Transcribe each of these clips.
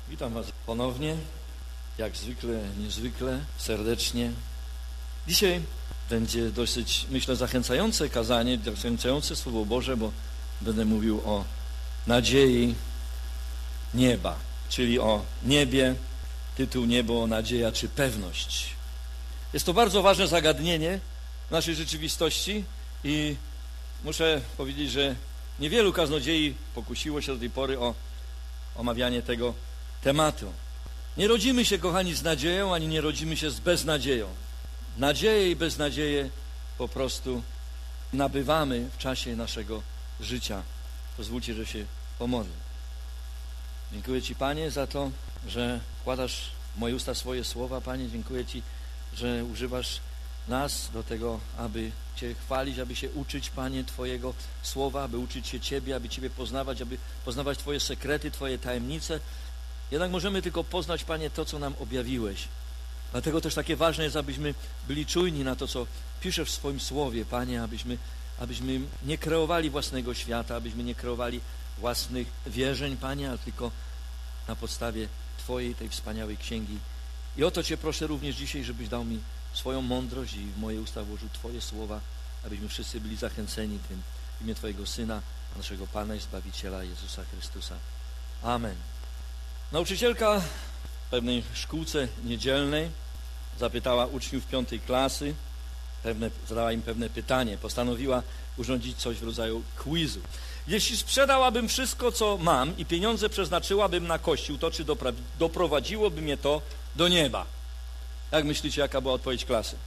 Witam Was ponownie, jak zwykle, niezwykle, serdecznie. Dzisiaj będzie dosyć, myślę, zachęcające kazanie, zachęcające Słowo Boże, bo będę mówił o nadziei nieba, czyli o niebie, tytuł niebo, nadzieja czy pewność. Jest to bardzo ważne zagadnienie w naszej rzeczywistości i muszę powiedzieć, że niewielu kaznodziei pokusiło się do tej pory o omawianie tego tematu. Nie rodzimy się, kochani, z nadzieją, ani nie rodzimy się z beznadzieją. Nadzieję i beznadzieję po prostu nabywamy w czasie naszego życia. Pozwólcie, że się pomodlę. Dziękuję Ci, Panie, za to, że wkładasz w moje usta swoje słowa, Panie. Dziękuję Ci, że używasz nas do tego, aby Cię chwalić, aby się uczyć, Panie, Twojego słowa, aby uczyć się Ciebie, aby Ciebie poznawać, aby poznawać Twoje sekrety, Twoje tajemnice. Jednak możemy tylko poznać, Panie, to, co nam objawiłeś. Dlatego też takie ważne jest, abyśmy byli czujni na to, co piszesz w swoim słowie, Panie, abyśmy nie kreowali własnego świata, abyśmy nie kreowali własnych wierzeń, Panie, ale tylko na podstawie Twojej, tej wspaniałej księgi. I o to Cię proszę również dzisiaj, żebyś dał mi swoją mądrość i w moje usta włożył Twoje słowa, abyśmy wszyscy byli zachęceni tym w imię Twojego Syna, naszego Pana i Zbawiciela Jezusa Chrystusa. Amen. Nauczycielka w pewnej szkółce niedzielnej zapytała uczniów 5. klasy, zadała im pewne pytanie, postanowiła urządzić coś w rodzaju quizu. Jeśli sprzedałabym wszystko, co mam i pieniądze przeznaczyłabym na Kościół, to czy doprowadziłoby mnie to do nieba? Jak myślicie, jaka była odpowiedź klasy?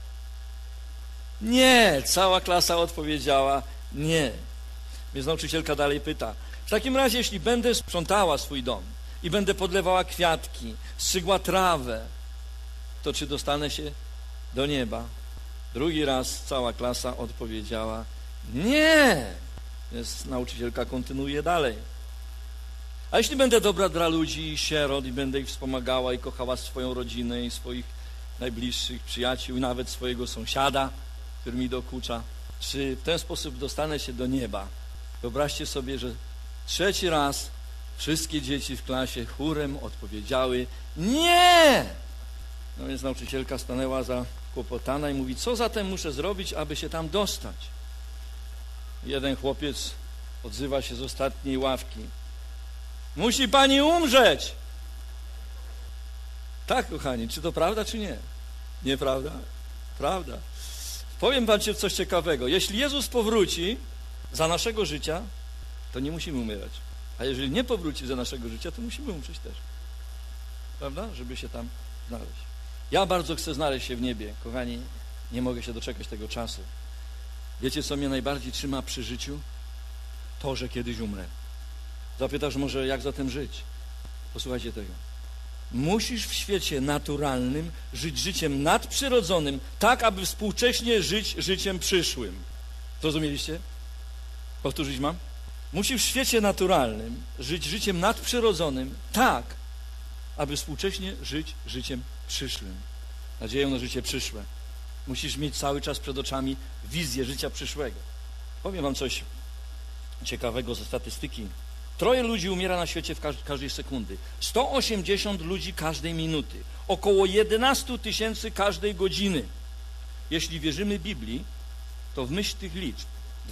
Nie! Cała klasa odpowiedziała nie. Więc nauczycielka dalej pyta, w takim razie, jeśli będę sprzątała swój dom i będę podlewała kwiatki, strzygła trawę, to czy dostanę się do nieba? Drugi raz cała klasa odpowiedziała nie. Więc nauczycielka kontynuuje dalej. A jeśli będę dobra dla ludzi i sierot i będę ich wspomagała i kochała swoją rodzinę i swoich najbliższych przyjaciół i nawet swojego sąsiada, który mi dokucza, czy w ten sposób dostanę się do nieba? Wyobraźcie sobie, że trzeci raz wszystkie dzieci w klasie chórem odpowiedziały nie! No więc nauczycielka stanęła zakłopotana i mówi, co zatem muszę zrobić, aby się tam dostać? Jeden chłopiec odzywa się z ostatniej ławki. Musi pani umrzeć! Tak, kochani, czy to prawda, czy nie? Nieprawda? Prawda. Powiem wam coś ciekawego. Jeśli Jezus powróci za naszego życia, to nie musimy umierać. A jeżeli nie powróci za naszego życia, to musimy umrzeć też. Prawda? Żeby się tam znaleźć. Ja bardzo chcę znaleźć się w niebie. Kochani, nie mogę się doczekać tego czasu. Wiecie, co mnie najbardziej trzyma przy życiu? To, że kiedyś umrę. Zapytasz może, jak zatem żyć? Posłuchajcie tego. Musisz w świecie naturalnym żyć życiem nadprzyrodzonym, tak, aby współcześnie żyć życiem przyszłym. Zrozumieliście? Powtórzyć mam? Musisz w świecie naturalnym żyć życiem nadprzyrodzonym, tak, aby współcześnie żyć życiem przyszłym. Nadzieją na życie przyszłe. Musisz mieć cały czas przed oczami wizję życia przyszłego. Powiem wam coś ciekawego ze statystyki. 3 ludzi umiera na świecie w każdej sekundy. 180 ludzi każdej minuty. Około 11 000 każdej godziny. Jeśli wierzymy Biblii, to w myśl tych liczb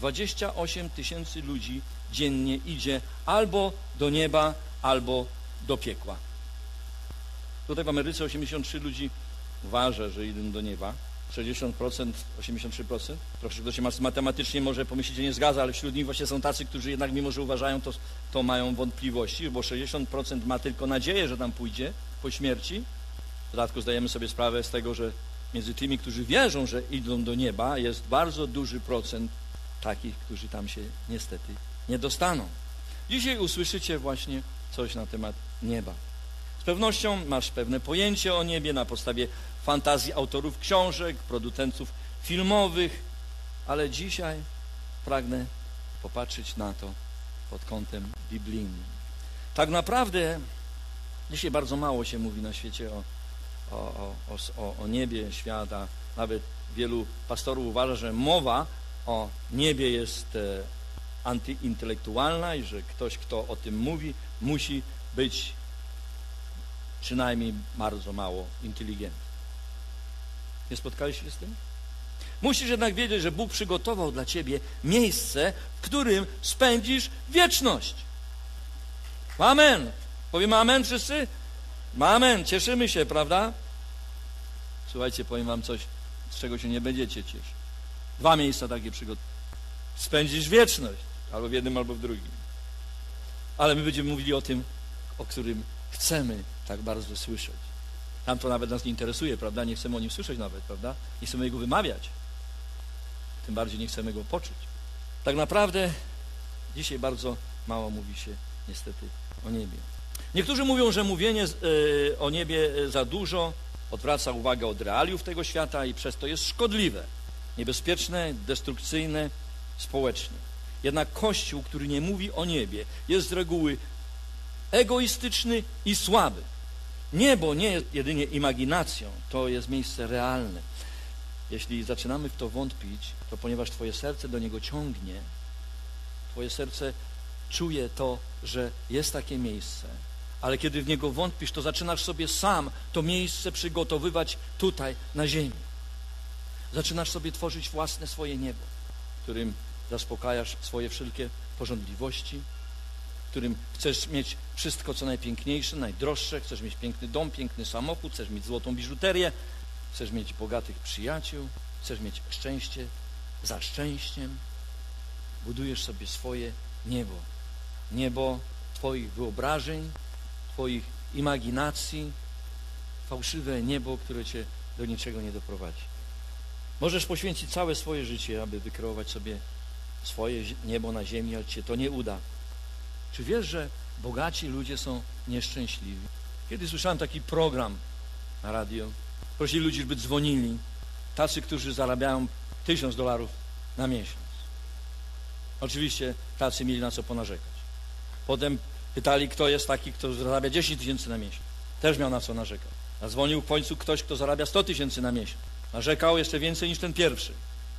28 000 ludzi dziennie idzie albo do nieba, albo do piekła. Tutaj w Ameryce 83 ludzi uważa, że idą do nieba. 60%, 83%. Troszkę ktoś matematycznie może pomyśleć, że nie zgadza, ale wśród nich właśnie są tacy, którzy jednak mimo, że uważają, to mają wątpliwości, bo 60% ma tylko nadzieję, że tam pójdzie po śmierci. W dodatku zdajemy sobie sprawę z tego, że między tymi, którzy wierzą, że idą do nieba, jest bardzo duży procent takich, którzy tam się niestety nie dostaną. Dzisiaj usłyszycie właśnie coś na temat nieba. Z pewnością masz pewne pojęcie o niebie na podstawie fantazji autorów książek, producentów filmowych, ale dzisiaj pragnę popatrzeć na to pod kątem biblijnym. Tak dzisiaj bardzo mało się mówi na świecie o niebie świata. Nawet wielu pastorów uważa, że mowa o niebie jest antyintelektualna i że ktoś, kto o tym mówi, musi być przynajmniej bardzo mało inteligentny. Nie spotkaliście się z tym? Musisz jednak wiedzieć, że Bóg przygotował dla ciebie miejsce, w którym spędzisz wieczność. Amen. Powiemy amen wszyscy? Amen. Cieszymy się, prawda? Słuchajcie, powiem wam coś, z czego się nie będziecie cieszyć. 2 miejsca takie przygotowane. Spędzisz wieczność. Albo w jednym, albo w drugim. Ale my będziemy mówili o tym, o którym chcemy tak bardzo słyszeć. Tam to nawet nas nie interesuje, prawda? Nie chcemy o nim słyszeć nawet, prawda? Nie chcemy go wymawiać. Tym bardziej nie chcemy go poczuć. Tak naprawdę dzisiaj bardzo mało mówi się niestety o niebie. Niektórzy mówią, że mówienie o niebie za dużo odwraca uwagę od realiów tego świata i przez to jest szkodliwe, niebezpieczne, destrukcyjne społecznie. Jednak Kościół, który nie mówi o niebie, jest z reguły egoistyczny i słaby. Niebo nie jest jedynie imaginacją, to jest miejsce realne. Jeśli zaczynamy w to wątpić, to ponieważ twoje serce do niego ciągnie, twoje serce czuje to, że jest takie miejsce, ale kiedy w niego wątpisz, to zaczynasz sobie sam to miejsce przygotowywać tutaj na ziemi. Zaczynasz sobie tworzyć własne swoje niebo, którym zaspokajasz swoje wszelkie pożądliwości, w którym chcesz mieć wszystko, co najpiękniejsze, najdroższe, chcesz mieć piękny dom, piękny samochód, chcesz mieć złotą biżuterię, chcesz mieć bogatych przyjaciół, chcesz mieć szczęście za szczęściem. Budujesz sobie swoje niebo. Niebo twoich wyobrażeń, twoich imaginacji, fałszywe niebo, które cię do niczego nie doprowadzi. Możesz poświęcić całe swoje życie, aby wykreować sobie swoje niebo na ziemi, ale ci się to nie uda. Czy wiesz, że bogaci ludzie są nieszczęśliwi? Kiedyś słyszałem taki program na radio. Prosili ludzi, żeby dzwonili. Tacy, którzy zarabiają $1000 na miesiąc. Oczywiście tacy mieli na co ponarzekać. Potem pytali, kto jest taki, kto zarabia 10 000 na miesiąc. Też miał na co narzekać. A dzwonił w końcu ktoś, kto zarabia 100 000 na miesiąc. Narzekał jeszcze więcej niż ten pierwszy.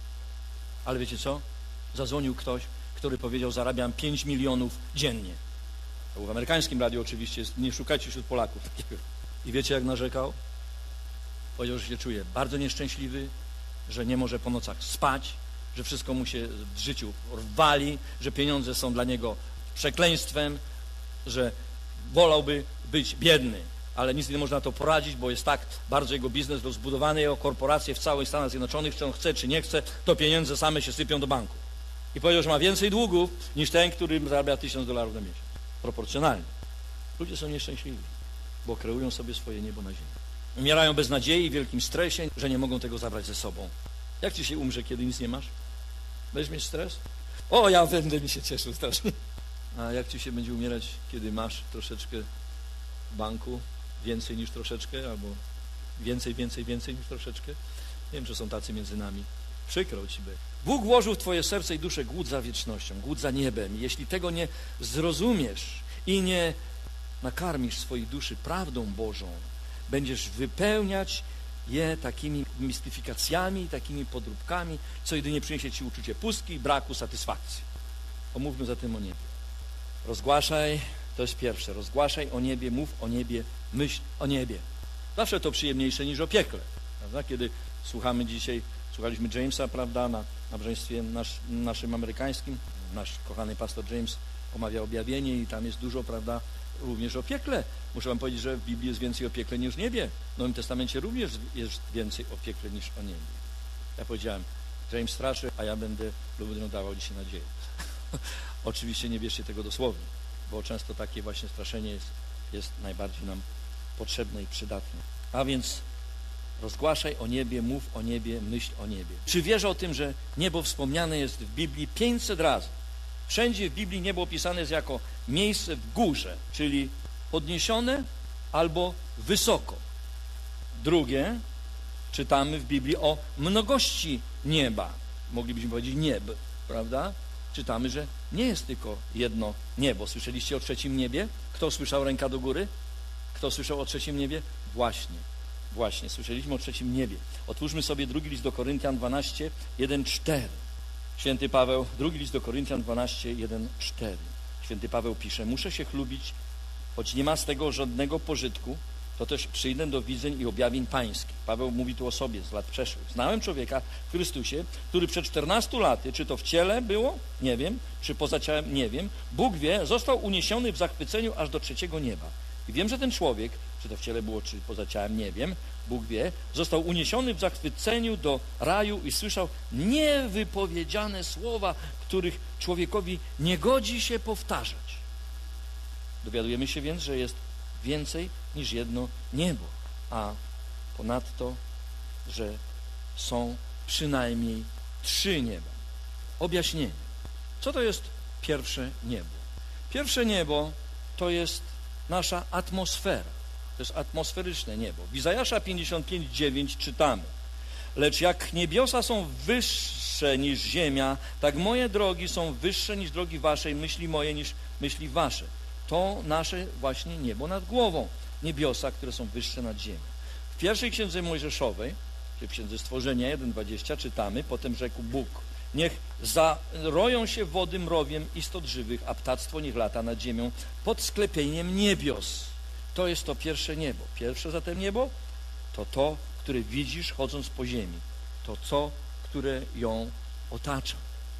Ale wiecie co? Zadzwonił ktoś, który powiedział, zarabiam 5 milionów dziennie. To był w amerykańskim radiu oczywiście, nie szukajcie wśród Polaków takiego. I wiecie, jak narzekał? Powiedział, że się czuje bardzo nieszczęśliwy, że nie może po nocach spać, że wszystko mu się w życiu wali, że pieniądze są dla niego przekleństwem, że wolałby być biedny, ale nic nie można na to poradzić, bo jest tak bardzo jego biznes rozbudowany, jego korporacje w całych Stanach Zjednoczonych, czy on chce, czy nie chce, to pieniądze same się sypią do banku. I powiedział, że ma więcej długów niż ten, który zarabia $1000 na miesiąc. Proporcjonalnie. Ludzie są nieszczęśliwi, bo kreują sobie swoje niebo na ziemi. Umierają bez nadziei, w wielkim stresie, że nie mogą tego zabrać ze sobą. Jak ci się umrze, kiedy nic nie masz? Będziesz mieć stres? O, ja będę mi się cieszył strasznie. A jak ci się będzie umierać, kiedy masz troszeczkę w banku, więcej niż troszeczkę, albo więcej niż troszeczkę? Nie wiem, czy są tacy między nami. Przykro ci będzie. Bóg włożył w twoje serce i duszę głód za wiecznością, głód za niebem. I jeśli tego nie zrozumiesz i nie nakarmisz swojej duszy prawdą Bożą, będziesz wypełniać je takimi mistyfikacjami, takimi podróbkami, co jedynie przyniesie ci uczucie pustki i braku satysfakcji. Pomówmy zatem o niebie. Rozgłaszaj, to jest pierwsze, rozgłaszaj o niebie, mów o niebie, myśl o niebie. Zawsze to przyjemniejsze niż o piekle. Prawda? Kiedy słuchaliśmy Jamesa, prawda, na nabożeństwie naszym amerykańskim, nasz kochany pastor James omawia objawienie i tam jest dużo, prawda, również o piekle. Muszę wam powiedzieć, że w Biblii jest więcej o piekle niż o niebie. W Nowym Testamencie również jest więcej o piekle niż o niebie. Ja powiedziałem, James straszy, a ja będę dawał dzisiaj nadzieję. Oczywiście nie bierzcie tego dosłownie, bo często takie właśnie straszenie jest najbardziej nam potrzebne i przydatne. A więc rozgłaszaj o niebie, mów o niebie, myśl o niebie. Czy wiesz o tym, że niebo wspomniane jest w Biblii 500 razy? Wszędzie w Biblii niebo opisane jest jako miejsce w górze, czyli podniesione albo wysoko. Drugie, czytamy w Biblii o mnogości nieba. Moglibyśmy powiedzieć nieb, prawda? Czytamy, że nie jest tylko jedno niebo. Słyszeliście o trzecim niebie? Kto słyszał, ręka do góry? Kto słyszał o trzecim niebie? Właśnie, słyszeliśmy o trzecim niebie. Otwórzmy sobie drugi list do Koryntian 12, 1-4. Święty Paweł, drugi list do Koryntian 12, 1-4. Święty Paweł pisze, muszę się chlubić, choć nie ma z tego żadnego pożytku, to też przyjdę do widzeń i objawień pańskich. Paweł mówi tu o sobie z lat przeszłych. Znałem człowieka w Chrystusie, który przed 14 laty, czy to w ciele było, nie wiem, czy poza ciałem, nie wiem, Bóg wie, został uniesiony w zachwyceniu aż do 3. nieba. I wiem, że ten człowiek, czy to w ciele było, czy poza ciałem, nie wiem, Bóg wie, został uniesiony w zachwyceniu do raju i słyszał niewypowiedziane słowa, których człowiekowi nie godzi się powtarzać. Dowiadujemy się więc, że jest więcej niż jedno niebo, a ponadto, że są przynajmniej 3 nieba. Objaśnienie. Co to jest pierwsze niebo? Pierwsze niebo to jest nasza atmosfera. To jest atmosferyczne niebo. W Izajasza 55:9 czytamy: lecz jak niebiosa są wyższe niż ziemia, tak moje drogi są wyższe niż drogi waszej, myśli moje niż myśli wasze. To nasze właśnie niebo nad głową. Niebiosa, które są wyższe nad ziemią. W pierwszej księdze Mojżeszowej, w księdze Stworzenia 1:20 czytamy: potem rzekł Bóg, niech zaroją się wody mrowiem istot żywych, a ptactwo niech lata nad ziemią pod sklepieniem niebios. To jest to pierwsze niebo. Pierwsze zatem niebo to, które widzisz chodząc po ziemi. To, które ją otacza.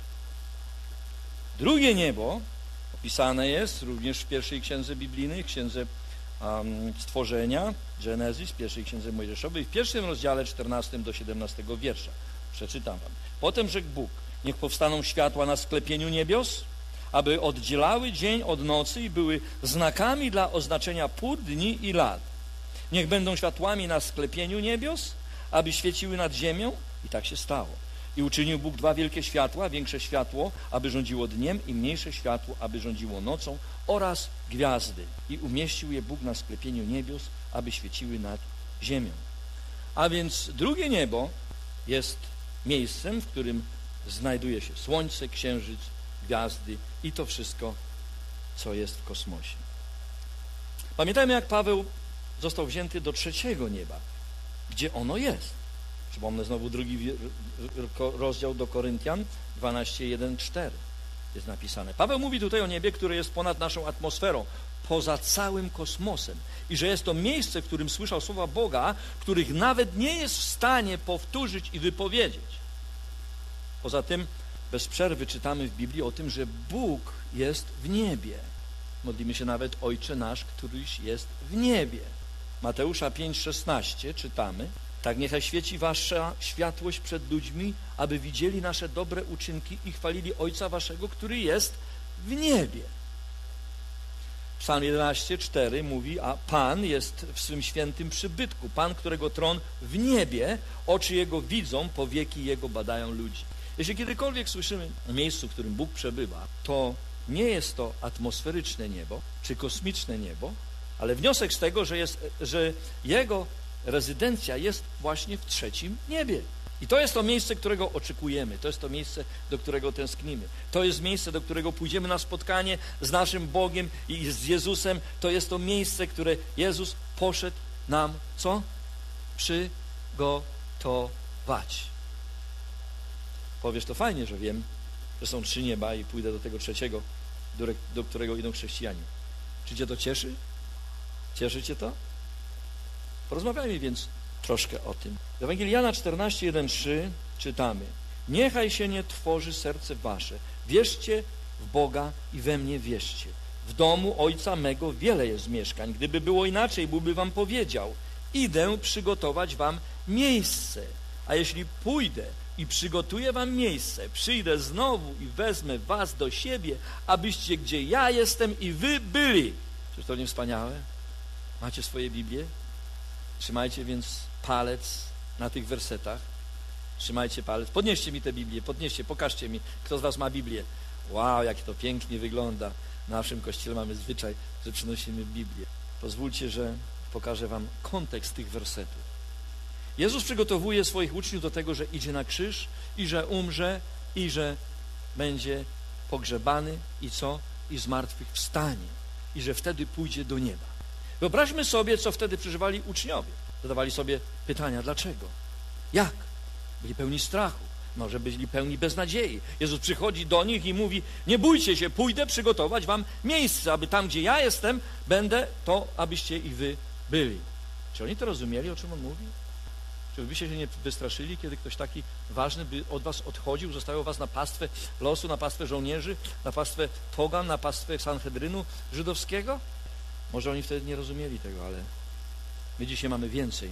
Drugie niebo opisane jest również w pierwszej księdze biblijnej, księdze Stworzenia, Genezis, pierwszej księdze Mojżeszowej, w 1 rozdziale 14 do 17 wiersza. Przeczytam wam. Potem rzekł Bóg, niech powstaną światła na sklepieniu niebios, aby oddzielały dzień od nocy i były znakami dla oznaczenia pór, dni i lat. Niech będą światłami na sklepieniu niebios, aby świeciły nad ziemią. I tak się stało. I uczynił Bóg 2 wielkie światła, większe światło, aby rządziło dniem, i mniejsze światło, aby rządziło nocą, oraz gwiazdy. I umieścił je Bóg na sklepieniu niebios, aby świeciły nad ziemią. A więc drugie niebo jest miejscem, w którym znajduje się słońce, księżyc, gwiazdy i to wszystko, co jest w kosmosie. Pamiętajmy, jak Paweł został wzięty do 3. nieba, gdzie ono jest. Przypomnę znowu 2 rozdział do Koryntian 12:1-4 jest napisane. Paweł mówi tutaj o niebie, które jest ponad naszą atmosferą, poza całym kosmosem i że jest to miejsce, w którym słyszał słowa Boga, których nawet nie jest w stanie powtórzyć i wypowiedzieć. Poza tym bez przerwy czytamy w Biblii o tym, że Bóg jest w niebie. Modlimy się nawet: Ojcze nasz, któryś jest w niebie. Mateusza 5:16 czytamy: tak niechaj świeci wasza światłość przed ludźmi, aby widzieli nasze dobre uczynki i chwalili Ojca waszego, który jest w niebie. Psalm 11:4 mówi: a Pan jest w swym świętym przybytku. Pan, którego tron w niebie, oczy Jego widzą, powieki Jego badają ludzi. Jeśli kiedykolwiek słyszymy o miejscu, w którym Bóg przebywa, to nie jest to atmosferyczne niebo, czy kosmiczne niebo, ale wniosek z tego, że Jego rezydencja jest właśnie w 3. niebie. I to jest to miejsce, którego oczekujemy. To jest to miejsce, do którego tęsknimy. To jest miejsce, do którego pójdziemy na spotkanie z naszym Bogiem i z Jezusem. To jest to miejsce, które Jezus poszedł nam, co? Przygotować. Powiesz, to fajnie, że wiem, że są 3 nieba i pójdę do tego 3., do którego idą chrześcijanie. Czy cię to cieszy? Cieszy cię to? Porozmawiajmy więc troszkę o tym. W Ewangelii Jana 14:1-3 czytamy: niechaj się nie trwoży serce wasze, wierzcie w Boga i we mnie wierzcie. W domu Ojca mego wiele jest mieszkań. Gdyby było inaczej, byłby wam powiedział: idę przygotować wam miejsce. A jeśli pójdę i przygotuję wam miejsce, przyjdę znowu i wezmę was do siebie, abyście gdzie ja jestem i wy byli. Czyż to nie wspaniałe? Macie swoje Biblię? Trzymajcie więc palec na tych wersetach. Trzymajcie palec. Podnieście mi tę Biblię, podnieście, pokażcie mi, kto z was ma Biblię. Wow, jak to pięknie wygląda. W naszym kościele mamy zwyczaj, że przynosimy Biblię. Pozwólcie, że pokażę wam kontekst tych wersetów. Jezus przygotowuje swoich uczniów do tego, że idzie na krzyż i że umrze i że będzie pogrzebany i co? I zmartwychwstanie. I że wtedy pójdzie do nieba. Wyobraźmy sobie, co wtedy przeżywali uczniowie. Zadawali sobie pytania, dlaczego? Jak? Byli pełni strachu. Może byli pełni beznadziei. Jezus przychodzi do nich i mówi: nie bójcie się, pójdę przygotować wam miejsce, aby tam, gdzie ja jestem, będę to, abyście i wy byli. Czy oni to rozumieli, o czym on mówi? Czy byście się nie wystraszyli, kiedy ktoś taki ważny by od was odchodził, zostawiał was na pastwę losu, na pastwę żołnierzy, na pastwę pogan, na pastwę Sanhedrynu żydowskiego? Może oni wtedy nie rozumieli tego, ale my dzisiaj mamy więcej.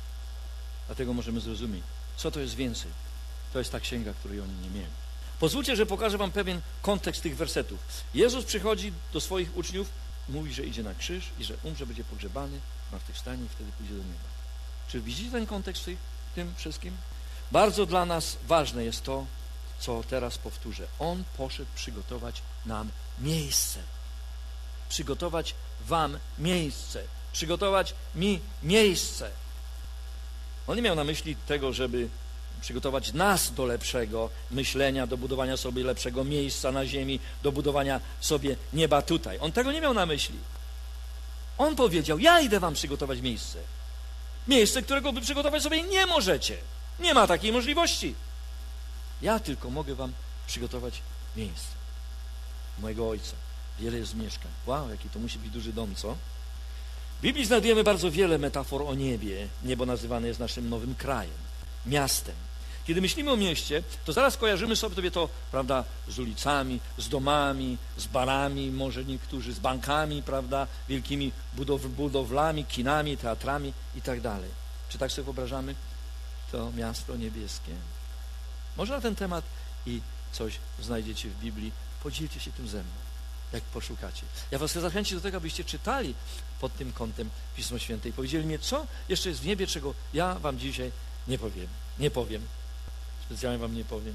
Dlatego możemy zrozumieć, co to jest więcej. To jest ta księga, której oni nie mieli. Pozwólcie, że pokażę wam pewien kontekst tych wersetów. Jezus przychodzi do swoich uczniów, mówi, że idzie na krzyż i że umrze, będzie pogrzebany, zmartwychwstanie i wtedy pójdzie do nieba. Czy widzicie ten kontekst w tym wszystkim? Bardzo dla nas ważne jest to, co teraz powtórzę. On poszedł przygotować nam miejsce. Przygotować wam miejsce. Przygotować mi miejsce. On nie miał na myśli tego, żeby przygotować nas do lepszego myślenia, do budowania sobie lepszego miejsca na ziemi, do budowania sobie nieba tutaj. On tego nie miał na myśli. On powiedział, ja idę wam przygotować miejsce. Miejsce, którego wy przygotować sobie nie możecie. Nie ma takiej możliwości. Ja tylko mogę wam przygotować miejsce. Mojego Ojca. Wiele jest mieszkań. Wow, jaki to musi być duży dom, co? W Biblii znajdujemy bardzo wiele metafor o niebie. Niebo nazywane jest naszym nowym krajem, miastem. Kiedy myślimy o mieście, to zaraz kojarzymy sobie to, prawda, z ulicami, z domami, z barami, może niektórzy z bankami, prawda, wielkimi budowlami, kinami, teatrami i tak dalej. Czy tak sobie wyobrażamy to miasto niebieskie? Może na ten temat i coś znajdziecie w Biblii. Podzielcie się tym ze mną, jak poszukacie. Ja was chcę zachęcić do tego, abyście czytali pod tym kątem Pismo Święte i powiedzieli mi, co jeszcze jest w niebie, czego ja wam dzisiaj nie powiem. Specjalnie wam nie powiem.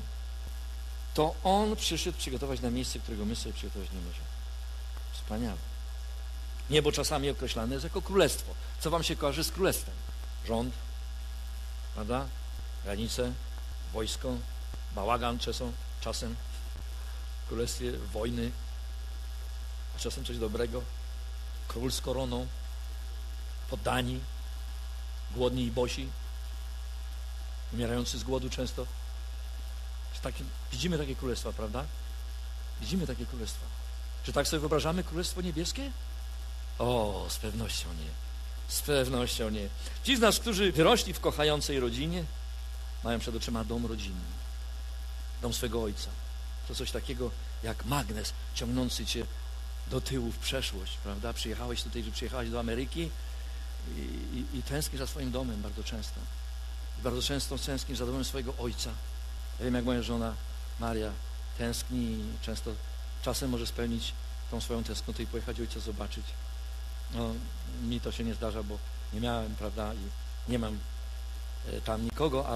To On przyszedł przygotować na miejsce, którego my sobie przygotować nie możemy. Wspaniale. Niebo czasami określane jest jako królestwo. Co wam się kojarzy z królestwem? Rząd, prawda? Granice, wojsko, bałagan czasem. W królestwie wojny, a czasem coś dobrego. Król z koroną, poddani, głodni i bosi, umierający z głodu często. Widzimy takie królestwa, prawda? Widzimy takie królestwa. Czy tak sobie wyobrażamy królestwo niebieskie? O, z pewnością nie. Z pewnością nie. Ci z nas, którzy wyrośli w kochającej rodzinie, mają przed oczyma dom rodzinny. Dom swego ojca. To coś takiego jak magnes ciągnący cię do tyłu w przeszłość, prawda? Przyjechałaś do Ameryki i tęsknisz za swoim domem bardzo często. Bardzo często tęsknisz za domem swojego ojca. Ja wiem, jak moja żona Maria tęskni i czasem może spełnić tą swoją tęsknotę i pojechać ojca zobaczyć. No, mi to się nie zdarza, bo nie miałem, prawda, i nie mam tam nikogo,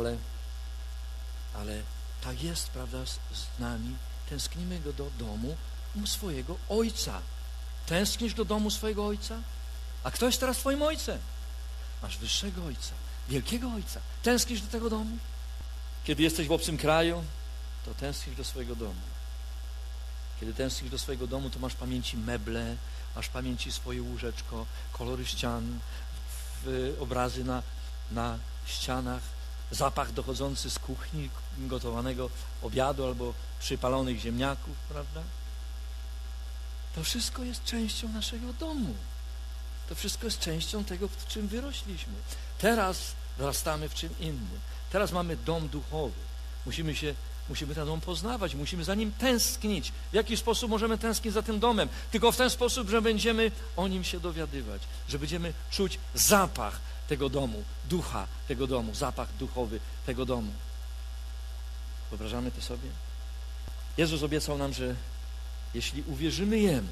ale tak jest, prawda, z nami. Tęsknimy go do domu swojego ojca. Tęsknisz do domu swojego ojca? A kto jest teraz twoim ojcem? Masz wyższego ojca, wielkiego ojca. Tęsknisz do tego domu? Kiedy jesteś w obcym kraju, to tęsknisz do swojego domu. Kiedy tęsknisz do swojego domu, to masz w pamięci meble, masz w pamięci swoje łóżeczko, kolory ścian, obrazy na ścianach, zapach dochodzący z kuchni, gotowanego obiadu albo przypalonych ziemniaków, prawda? To wszystko jest częścią naszego domu. To wszystko jest częścią tego, w czym wyrośliśmy. Teraz wzrastamy w czym innym. Teraz mamy dom duchowy. Musimy ten dom poznawać, musimy za nim tęsknić. W jaki sposób możemy tęsknić za tym domem? Tylko w ten sposób, że będziemy o nim się dowiadywać, że będziemy czuć zapach tego domu, ducha tego domu, zapach duchowy tego domu. Wyobrażamy to sobie? Jezus obiecał nam, że jeśli uwierzymy Jemu,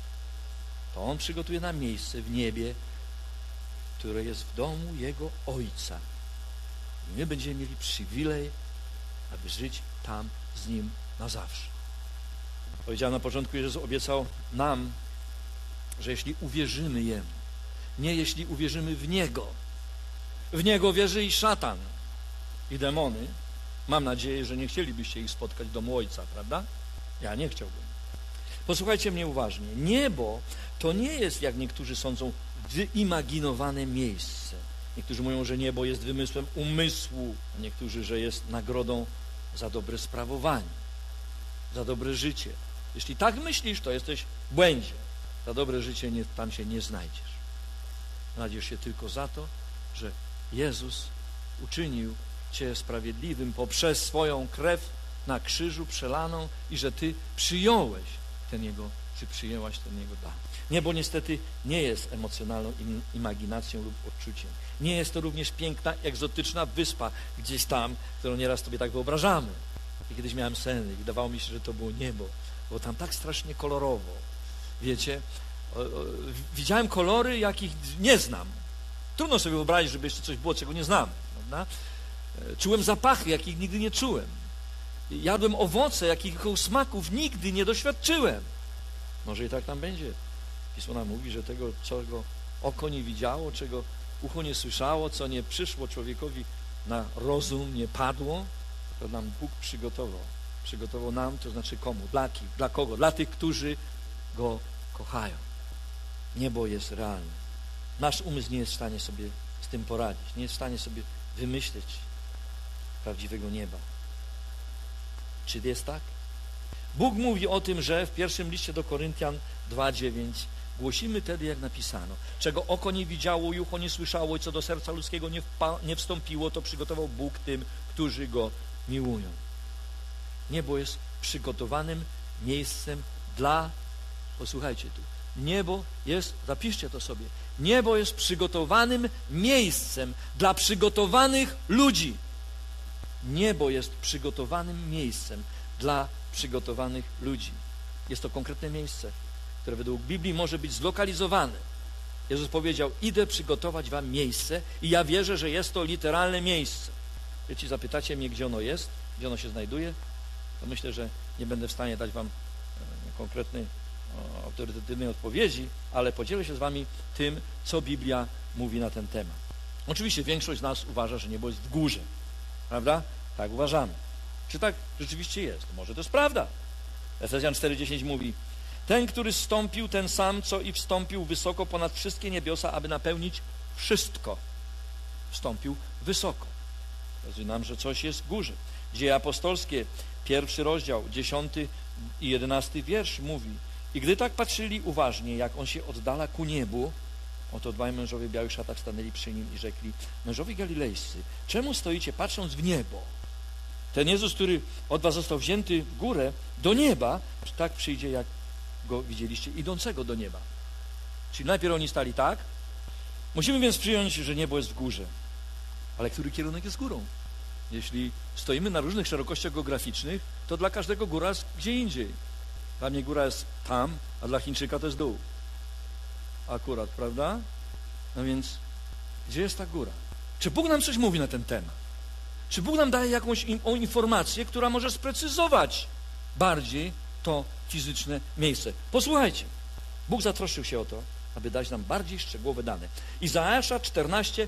to On przygotuje nam miejsce w niebie, które jest w domu Jego Ojca. I my będziemy mieli przywilej, aby żyć tam z Nim na zawsze. Powiedziałem na początku, że Jezus obiecał nam, że jeśli uwierzymy Jemu, nie jeśli uwierzymy w Niego. W Niego wierzy i szatan, i demony. Mam nadzieję, że nie chcielibyście ich spotkać w domu Ojca, prawda? Ja nie chciałbym. Posłuchajcie mnie uważnie. Niebo to nie jest, jak niektórzy sądzą, wyimaginowane miejsce. Niektórzy mówią, że niebo jest wymysłem umysłu, a niektórzy, że jest nagrodą za dobre sprawowanie, za dobre życie. Jeśli tak myślisz, to jesteś w błędzie. Za dobre życie tam się nie znajdziesz. Radzisz się tylko za to, że Jezus uczynił cię sprawiedliwym poprzez swoją krew na krzyżu przelaną i że ty przyjąłeś ten Jego, czy przyjęłaś ten Jego dar. Niebo niestety nie jest emocjonalną imaginacją lub odczuciem. Nie jest to również piękna, egzotyczna wyspa gdzieś tam, którą nieraz sobie tak wyobrażamy. I kiedyś miałem sen i wydawało mi się, że to było niebo. Było tam tak strasznie kolorowo. Wiecie, widziałem kolory, jakich nie znam. Trudno sobie wyobrazić, żeby jeszcze coś było, czego nie znam. Prawda? Czułem zapachy, jakich nigdy nie czułem. Jadłem owoce, jakich smaków nigdy nie doświadczyłem. Może i tak tam będzie. Pismo nam mówi, że tego, czego oko nie widziało, czego ucho nie słyszało, co nie przyszło człowiekowi na rozum, nie padło, to nam Bóg przygotował. Przygotował nam, to znaczy komu? Dla kogo? Dla tych, którzy Go kochają. Niebo jest realne. Nasz umysł nie jest w stanie sobie z tym poradzić. Nie jest w stanie sobie wymyśleć prawdziwego nieba. Czy jest tak? Bóg mówi o tym, że w pierwszym liście do Koryntian 2:9 głosimy wtedy, jak napisano, czego oko nie widziało i ucho nie słyszało i co do serca ludzkiego nie wstąpiło, to przygotował Bóg tym, którzy Go miłują. Niebo jest przygotowanym miejscem dla, posłuchajcie tu, niebo jest, zapiszcie to sobie, niebo jest przygotowanym miejscem dla przygotowanych ludzi. Niebo jest przygotowanym miejscem dla przygotowanych ludzi. Jest to konkretne miejsce, które według Biblii może być zlokalizowane. Jezus powiedział, idę przygotować wam miejsce i ja wierzę, że jest to literalne miejsce. Jeśli zapytacie mnie, gdzie ono jest, gdzie ono się znajduje, to myślę, że nie będę w stanie dać wam konkretnej, autorytatywnej odpowiedzi, ale podzielę się z wami tym, co Biblia mówi na ten temat. Oczywiście większość z nas uważa, że niebo jest w górze. Prawda? Tak uważamy. Czy tak rzeczywiście jest? Może to jest prawda. Efezjan 4:10 mówi, ten, który zstąpił, ten sam, co i wstąpił wysoko ponad wszystkie niebiosa, aby napełnić wszystko. Wstąpił wysoko. Pokazuje nam, że coś jest w górze. Dzieje apostolskie, 1 rozdział, 10 i 11 wiersz mówi, i gdy tak patrzyli uważnie, jak on się oddala ku niebu, oto dwaj mężowie w białych szatach stanęli przy nim i rzekli, mężowie galilejscy, czemu stoicie patrząc w niebo? Ten Jezus, który od was został wzięty w górę do nieba, tak przyjdzie, jak go widzieliście, idącego do nieba. Czyli najpierw oni stali tak. Musimy więc przyjąć, że niebo jest w górze. Ale który kierunek jest górą? Jeśli stoimy na różnych szerokościach geograficznych, to dla każdego góra jest gdzie indziej. Dla mnie góra jest tam, a dla Chińczyka to jest dół. Akurat, prawda? No więc, gdzie jest ta góra? Czy Bóg nam coś mówi na ten temat? Czy Bóg nam daje jakąś informację, która może sprecyzować bardziej to fizyczne miejsce? Posłuchajcie. Bóg zatroszczył się o to, aby dać nam bardziej szczegółowe dane. Izajasza 14,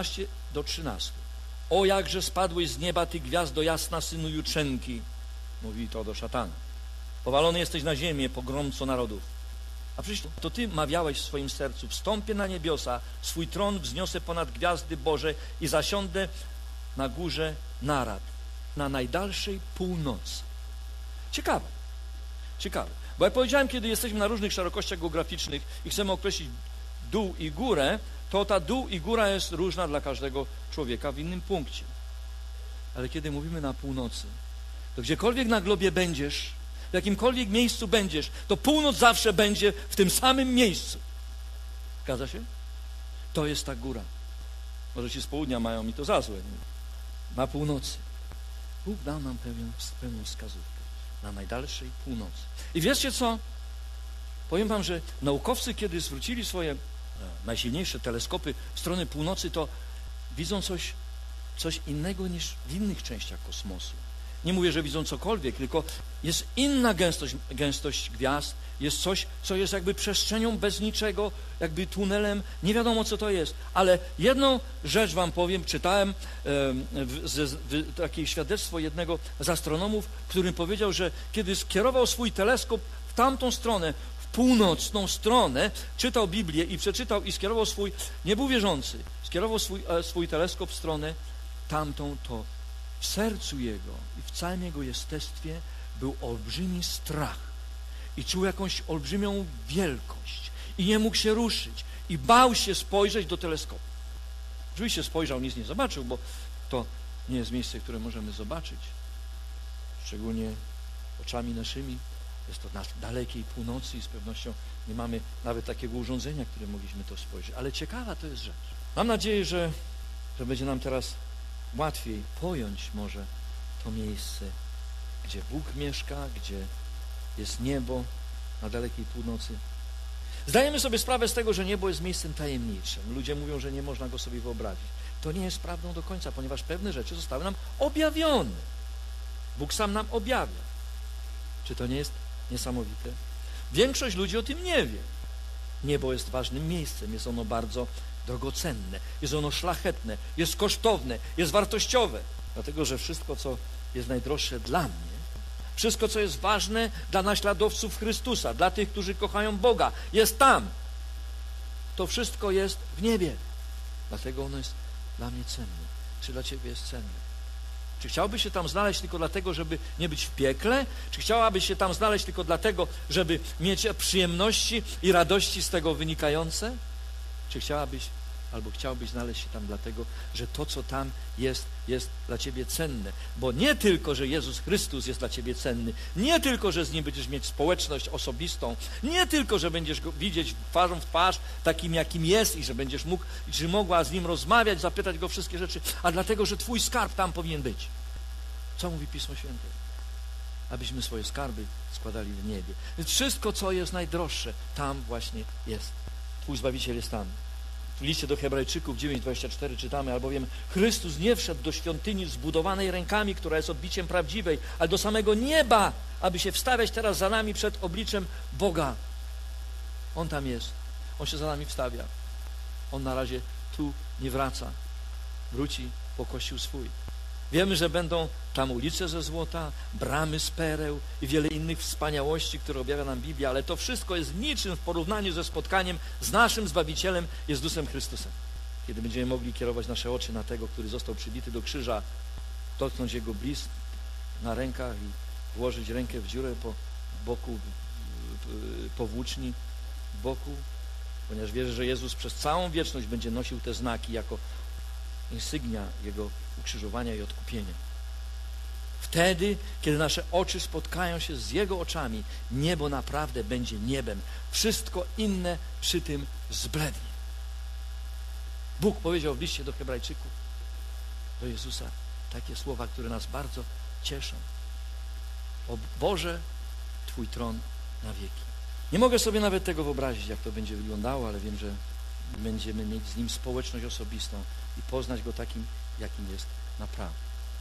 12-13. O jakże spadłeś z nieba, ty gwiazdo jasna, synu jutrzenki. Mówi to do szatana. Powalony jesteś na ziemię, pogromco narodów. A przecież to ty mawiałeś w swoim sercu, wstąpię na niebiosa, swój tron wzniosę ponad gwiazdy Boże i zasiądę na górze narad, na najdalszej północy. Ciekawe. Bo jak powiedziałem, kiedy jesteśmy na różnych szerokościach geograficznych i chcemy określić dół i górę, to ta dół i góra jest różna dla każdego człowieka w innym punkcie. Ale kiedy mówimy na północy, to gdziekolwiek na globie będziesz, w jakimkolwiek miejscu będziesz, to północ zawsze będzie w tym samym miejscu. Zgadza się? To jest ta góra. Może ci z południa mają mi to za złe. Na północy. Bóg dał nam pewną wskazówkę. Na najdalszej północy. I wiecie co? Powiem wam, że naukowcy, kiedy zwrócili swoje najsilniejsze teleskopy w stronę północy, to widzą coś innego niż w innych częściach kosmosu. Nie mówię, że widzą cokolwiek, tylko jest inna gęstość gwiazd, jest coś, co jest jakby przestrzenią bez niczego, jakby tunelem, nie wiadomo co to jest. Ale jedną rzecz wam powiem, czytałem takie świadectwo jednego z astronomów, który powiedział, że kiedy skierował swój teleskop w tamtą stronę, w północną stronę, czytał Biblię i przeczytał i skierował swój, nie był wierzący, skierował swój teleskop w stronę tamtą, to w sercu jego i w całym jego jestestwie był olbrzymi strach i czuł jakąś olbrzymią wielkość i nie mógł się ruszyć i bał się spojrzeć do teleskopu. Oczywiście spojrzał, nic nie zobaczył, bo to nie jest miejsce, które możemy zobaczyć. Szczególnie oczami naszymi. Jest to na dalekiej północy i z pewnością nie mamy nawet takiego urządzenia, które mogliśmy to spojrzeć. Ale ciekawa to jest rzecz. Mam nadzieję, że będzie nam teraz łatwiej pojąć może to miejsce, gdzie Bóg mieszka, gdzie jest niebo na dalekiej północy. Zdajemy sobie sprawę z tego, że niebo jest miejscem tajemniczym. Ludzie mówią, że nie można go sobie wyobrazić. To nie jest prawdą do końca, ponieważ pewne rzeczy zostały nam objawione. Bóg sam nam objawia. Czy to nie jest niesamowite? Większość ludzi o tym nie wie. Niebo jest ważnym miejscem, jest ono bardzo drogocenne, jest ono szlachetne, jest kosztowne, jest wartościowe. Dlatego, że wszystko, co jest najdroższe dla mnie, wszystko, co jest ważne dla naśladowców Chrystusa, dla tych, którzy kochają Boga, jest tam. To wszystko jest w niebie. Dlatego ono jest dla mnie cenne. Czy dla ciebie jest cenne? Czy chciałbyś się tam znaleźć tylko dlatego, żeby nie być w piekle? Czy chciałabyś się tam znaleźć tylko dlatego, żeby mieć przyjemności i radości z tego wynikające? Czy chciałabyś albo chciałbyś znaleźć się tam dlatego, że to, co tam jest dla ciebie cenne? Bo nie tylko, że Jezus Chrystus jest dla ciebie cenny, nie tylko, że z Nim będziesz mieć społeczność osobistą, nie tylko, że będziesz Go widzieć twarzą w twarz takim, jakim jest i że będziesz mógł, czy mogła z Nim rozmawiać, zapytać Go wszystkie rzeczy, a dlatego, że twój skarb tam powinien być. Co mówi Pismo Święte? Abyśmy swoje skarby składali w niebie. Więc wszystko, co jest najdroższe, tam właśnie jest. Twój Zbawiciel jest tam. W liście do Hebrajczyków 9:24 czytamy, albowiem Chrystus nie wszedł do świątyni zbudowanej rękami, która jest odbiciem prawdziwej, ale do samego nieba, aby się wstawiać teraz za nami przed obliczem Boga. On tam jest. On się za nami wstawia. On na razie tu nie wraca. Wróci po Kościół swój. Wiemy, że będą tam ulice ze złota, bramy z pereł i wiele innych wspaniałości, które objawia nam Biblia, ale to wszystko jest niczym w porównaniu ze spotkaniem z naszym Zbawicielem Jezusem Chrystusem. Kiedy będziemy mogli kierować nasze oczy na tego, który został przybity do krzyża, dotknąć Jego blizn na rękach i włożyć rękę w dziurę po boku, po włóczni w boku, ponieważ wierzę, że Jezus przez całą wieczność będzie nosił te znaki jako insygnia Jego ukrzyżowania i odkupienia. Wtedy, kiedy nasze oczy spotkają się z Jego oczami, niebo naprawdę będzie niebem. Wszystko inne przy tym zblednie. Bóg powiedział w liście do Hebrajczyków, do Jezusa, takie słowa, które nas bardzo cieszą. O Boże, Twój tron na wieki. Nie mogę sobie nawet tego wyobrazić, jak to będzie wyglądało, ale wiem, że będziemy mieć z Nim społeczność osobistą i poznać Go takim, jakim jest naprawdę.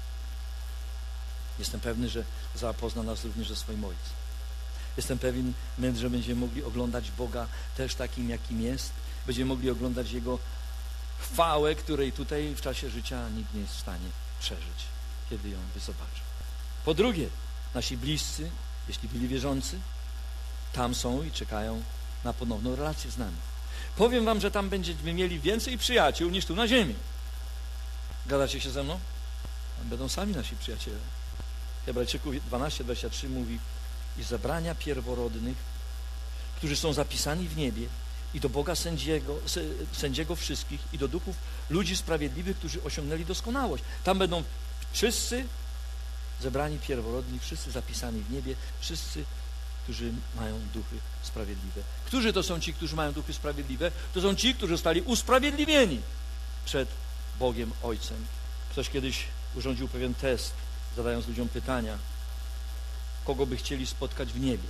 Jestem pewny, że zapozna nas również ze swoim Ojcem. Jestem pewien, że będziemy mogli oglądać Boga też takim, jakim jest. Będziemy mogli oglądać Jego chwałę, której tutaj w czasie życia nikt nie jest w stanie przeżyć, kiedy ją zobaczy. Po drugie, nasi bliscy, jeśli byli wierzący, tam są i czekają na ponowną relację z nami. Powiem wam, że tam będziemy mieli więcej przyjaciół niż tu na ziemi. Gadacie się ze mną? Tam będą sami nasi przyjaciele. Hebrajczyków 12:23 mówi: i zebrania pierworodnych, którzy są zapisani w niebie, i do Boga sędziego wszystkich, i do duchów ludzi sprawiedliwych, którzy osiągnęli doskonałość. Tam będą wszyscy zebrani pierworodni, wszyscy zapisani w niebie, wszyscy, którzy mają duchy sprawiedliwe. Którzy to są ci, którzy mają duchy sprawiedliwe? To są ci, którzy zostali usprawiedliwieni przed Bogiem Ojcem. Ktoś kiedyś urządził pewien test, zadając ludziom pytania, kogo by chcieli spotkać w niebie.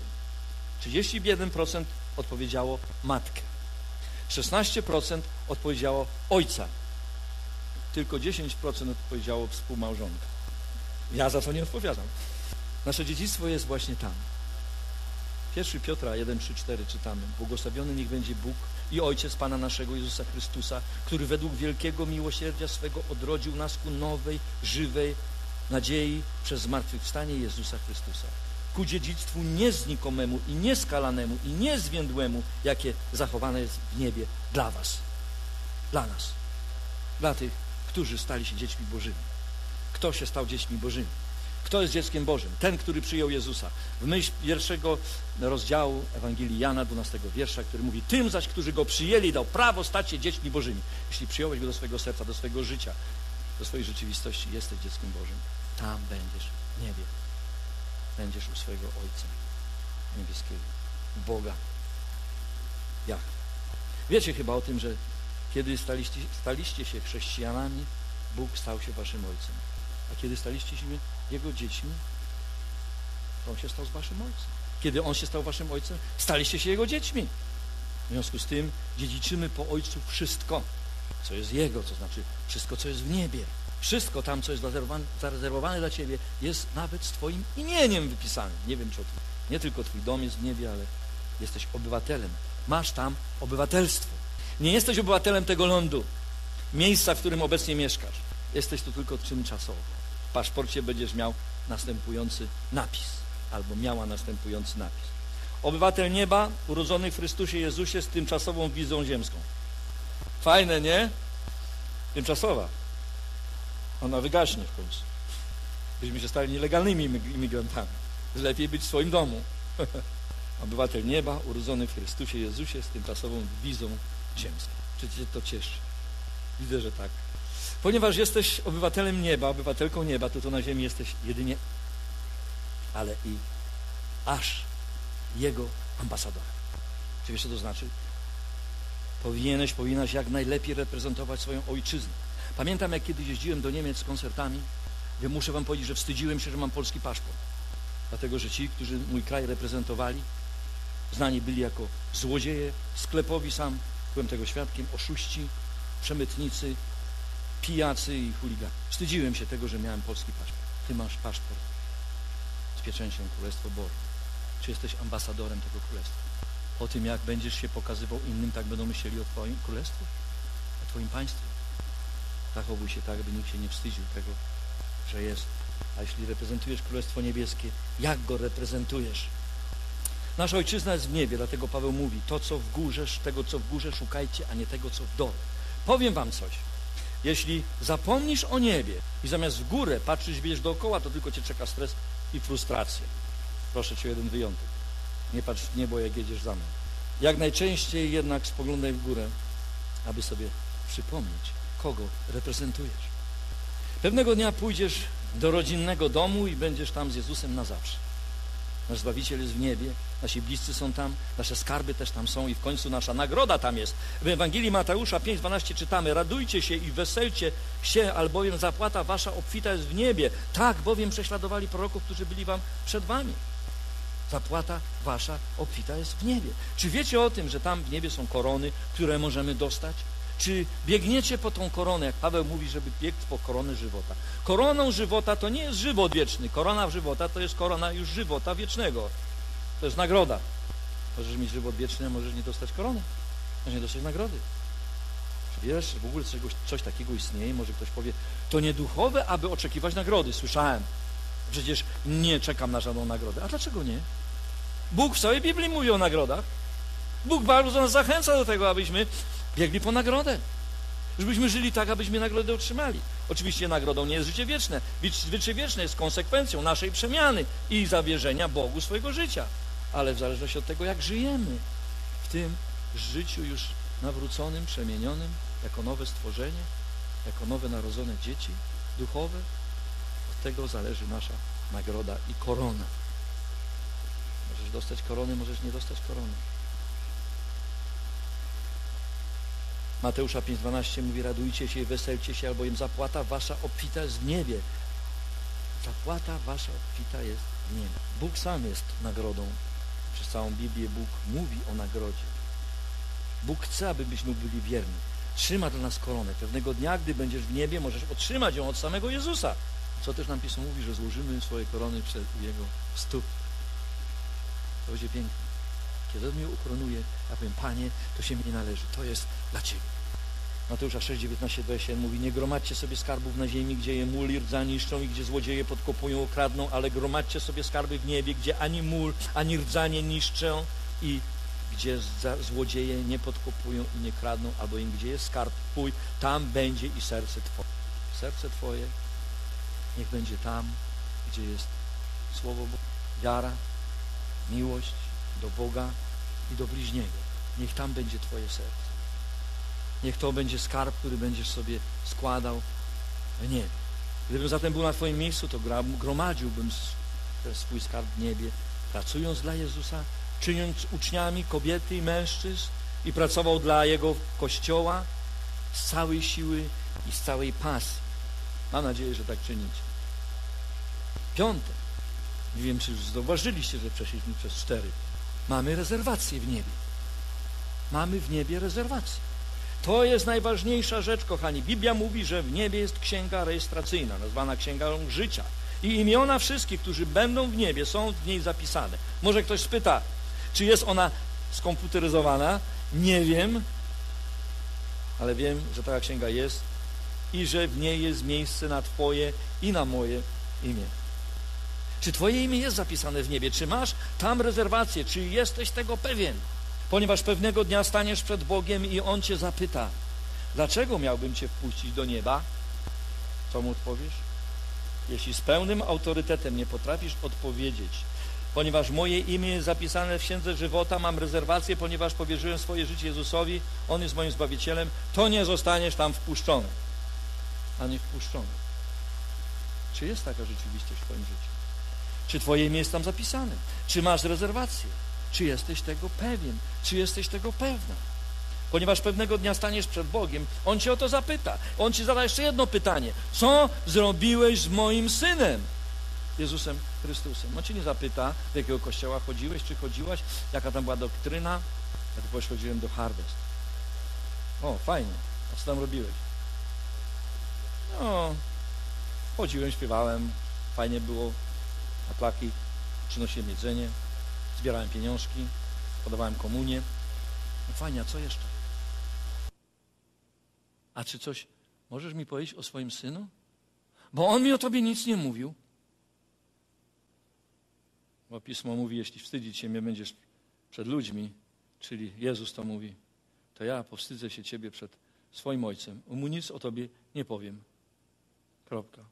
31% odpowiedziało matkę. 16% odpowiedziało ojca. Tylko 10% odpowiedziało współmałżonka. Ja za to nie odpowiadam. Nasze dziedzictwo jest właśnie tam. 1 Piotra 1:3-4 czytamy. Błogosławiony niech będzie Bóg i Ojciec Pana naszego Jezusa Chrystusa, który według wielkiego miłosierdzia swego odrodził nas ku nowej, żywej nadziei przez zmartwychwstanie Jezusa Chrystusa. Ku dziedzictwu nieznikomemu i nieskalanemu i niezwiędłemu, jakie zachowane jest w niebie dla was. Dla nas. Dla tych, którzy stali się dziećmi Bożymi. Kto się stał dziećmi Bożymi? Kto jest dzieckiem Bożym? Ten, który przyjął Jezusa. W myśl pierwszego rozdziału Ewangelii Jana, 12 wiersza, który mówi: tym zaś, którzy Go przyjęli, dał prawo stać się dziećmi Bożymi. Jeśli przyjąłeś Go do swojego serca, do swojego życia, do swojej rzeczywistości, jesteś dzieckiem Bożym. Tam będziesz w niebie. Będziesz u swojego Ojca niebieskiego, Boga. Jahwe. Wiecie chyba o tym, że kiedy staliście się chrześcijanami, Bóg stał się waszym Ojcem. A kiedy staliście się Jego dziećmi, to On się stał waszym Ojcem. Kiedy On się stał waszym Ojcem, staliście się Jego dziećmi. W związku z tym dziedziczymy po Ojcu wszystko, co jest Jego, to znaczy wszystko, co jest w niebie. Wszystko tam, co jest zarezerwowane dla ciebie, jest nawet z twoim imieniem wypisane. Nie wiem, czy o tym. Nie tylko twój dom jest w niebie, ale jesteś obywatelem. Masz tam obywatelstwo. Nie jesteś obywatelem tego lądu, miejsca, w którym obecnie mieszkasz. Jesteś tu tylko tymczasowo. W paszporcie będziesz miał następujący napis, albo miała następujący napis. Obywatel nieba, urodzony w Chrystusie Jezusie z tymczasową wizą ziemską. Fajne, nie? Tymczasowa. Ona wygaśnie w końcu. Byśmy się stali nielegalnymi imigrantami. Lepiej być w swoim domu. Obywatel nieba, urodzony w Chrystusie Jezusie z tymczasową wizą ziemską. Czy cię to cieszy? Widzę, że tak. Ponieważ jesteś obywatelem nieba, obywatelką nieba, to na ziemi jesteś jedynie, ale i aż Jego ambasadorem. Czy wiesz, co to znaczy? Powinnaś jak najlepiej reprezentować swoją ojczyznę. Pamiętam, jak kiedyś jeździłem do Niemiec z koncertami, gdzie muszę wam powiedzieć, że wstydziłem się, że mam polski paszport. Dlatego, że ci, którzy mój kraj reprezentowali, znani byli jako złodzieje, sklepowi, sam byłem tego świadkiem, oszuści, przemytnicy, pijacy i chuligani. Wstydziłem się tego, że miałem polski paszport. Ty masz paszport z pieczęcią Królestwo Boże. Czy jesteś ambasadorem tego Królestwa? O tym, jak będziesz się pokazywał innym, tak będą myśleli o twoim Królestwie, o twoim państwie. Zachowuj się tak, by nikt się nie wstydził tego, że jest. A jeśli reprezentujesz Królestwo Niebieskie, jak go reprezentujesz? Nasza ojczyzna jest w niebie, dlatego Paweł mówi: to, co w górze, tego, co w górze szukajcie, a nie tego, co w dole. Powiem wam coś. Jeśli zapomnisz o niebie i zamiast w górę patrzysz, będziesz dookoła, to tylko cię czeka stres i frustracja. Proszę cię o jeden wyjątek. Nie patrz w niebo, jak jedziesz za mną. Jak najczęściej jednak spoglądaj w górę, aby sobie przypomnieć, kogo reprezentujesz. Pewnego dnia pójdziesz do rodzinnego domu i będziesz tam z Jezusem na zawsze. Nasz Zbawiciel jest w niebie, nasi bliscy są tam, nasze skarby też tam są i w końcu nasza nagroda tam jest. W Ewangelii Mateusza 5:12 czytamy: radujcie się i weselcie się, albowiem zapłata wasza obfita jest w niebie. Tak bowiem prześladowali proroków, którzy byli wam przed wami. Zapłata wasza obfita jest w niebie. Czy wiecie o tym, że tam w niebie są korony, które możemy dostać? Czy biegniecie po tą koronę, jak Paweł mówi, żeby biegł po koronę żywota? Koroną żywota to nie jest żywot wieczny. Korona żywota to jest korona już żywota wiecznego. To jest nagroda. Możesz mieć żywot wieczny, a możesz nie dostać korony. Możesz nie dostać nagrody. Czy wiesz, że w ogóle coś takiego istnieje? Może ktoś powie, to nie duchowe, aby oczekiwać nagrody. Słyszałem. Przecież nie czekam na żadną nagrodę. A dlaczego nie? Bóg w całej Biblii mówi o nagrodach. Bóg bardzo nas zachęca do tego, abyśmy biegli po nagrodę. Żebyśmy żyli tak, abyśmy nagrodę otrzymali. Oczywiście nagrodą nie jest życie wieczne. Życie wieczne jest konsekwencją naszej przemiany i zawierzenia Bogu swojego życia. Ale w zależności od tego, jak żyjemy w tym życiu już nawróconym, przemienionym, jako nowe stworzenie, jako nowe narodzone dzieci duchowe, od tego zależy nasza nagroda i korona. Możesz dostać korony, możesz nie dostać korony. Mateusza 5:12 mówi: radujcie się i weselcie się, albowiem zapłata wasza obfita jest w niebie. Zapłata wasza obfita jest w niebie. Bóg sam jest nagrodą. Przez całą Biblię Bóg mówi o nagrodzie. Bóg chce, abyśmy byli wierni. Trzyma dla nas koronę. Pewnego dnia, gdy będziesz w niebie, możesz otrzymać ją od samego Jezusa. Co też nam Pismo mówi, że złożymy swoje korony przed Jego stóp. To będzie piękne. Kiedy On mnie ukoronuje, ja powiem: Panie, to się mi nie należy. To jest dla Ciebie. Mateusza 6:19-21 mówi: nie gromadźcie sobie skarbów na ziemi, gdzie je mól i rdza niszczą i gdzie złodzieje podkopują, okradną, ale gromadźcie sobie skarby w niebie, gdzie ani mól, ani rdza nie niszczą i gdzie złodzieje nie podkopują i nie kradną, albowiem gdzie jest skarb Twój, tam będzie i serce Twoje. Serce Twoje niech będzie tam, gdzie jest Słowo Boże, wiara, miłość do Boga i do bliźniego. Niech tam będzie twoje serce. Niech to będzie skarb, który będziesz sobie składał w niebie. Gdybym zatem był na twoim miejscu, to gromadziłbym swój skarb w niebie, pracując dla Jezusa, czyniąc uczniami kobiety i mężczyzn i pracował dla Jego Kościoła z całej siły i z całej pasji. Mam nadzieję, że tak czynicie. 5. Nie wiem, czy już zauważyliście, że przeszliśmy przez 4. Mamy rezerwację w niebie. Mamy w niebie rezerwację. To jest najważniejsza rzecz, kochani. Biblia mówi, że w niebie jest księga rejestracyjna, nazwana księgą życia. I imiona wszystkich, którzy będą w niebie, są w niej zapisane. Może ktoś spyta, czy jest ona skomputeryzowana? Nie wiem, ale wiem, że taka księga jest i że w niej jest miejsce na twoje i na moje imię. Czy twoje imię jest zapisane w niebie? Czy masz tam rezerwację? Czy jesteś tego pewien? Ponieważ pewnego dnia staniesz przed Bogiem i On cię zapyta, dlaczego miałbym cię wpuścić do nieba? Co mu odpowiesz? Jeśli z pełnym autorytetem nie potrafisz odpowiedzieć, ponieważ moje imię jest zapisane w Księdze Żywota, mam rezerwację, ponieważ powierzyłem swoje życie Jezusowi, On jest moim Zbawicielem, to nie zostaniesz tam wpuszczony, a nie wpuszczony. Czy jest taka rzeczywistość w twoim życiu? Czy twoje imię jest tam zapisane? Czy masz rezerwację? Czy jesteś tego pewien? Czy jesteś tego pewna? Ponieważ pewnego dnia staniesz przed Bogiem, On cię o to zapyta. On ci zada jeszcze jedno pytanie. Co zrobiłeś z moim Synem? Jezusem Chrystusem. On cię nie zapyta, do jakiego kościoła chodziłeś, czy chodziłaś, jaka tam była doktryna. Ja tu powiesz, chodziłem do Harvest. O, fajnie. A co tam robiłeś? No, chodziłem, śpiewałem, fajnie było, na plaki, przynosiłem jedzenie, zbierałem pieniążki, podawałem komunię. No fajnie, a co jeszcze? A czy coś możesz mi powiedzieć o swoim Synu? Bo On mi o Tobie nic nie mówił. Bo Pismo mówi, jeśli wstydzić się mnie będziesz przed ludźmi, czyli Jezus to mówi, to ja powstydzę się Ciebie przed swoim Ojcem. Mu nic o Tobie nie powiem. Kropka.